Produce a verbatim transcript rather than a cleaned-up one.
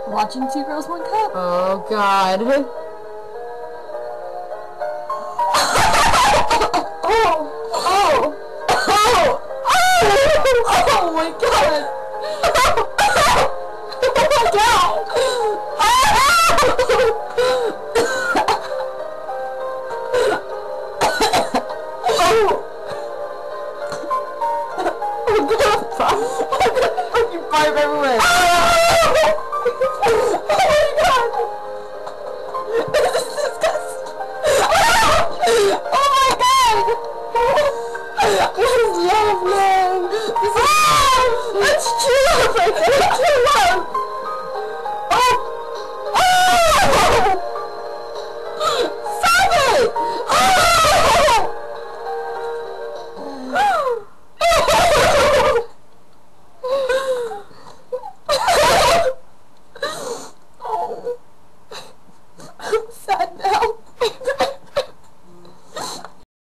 Watching Two Girls, One Cup. Oh, God. Oh! Oh! Oh! Oh! Oh my God! Oh my God! Oh! I'm gonna fucking barf everywhere!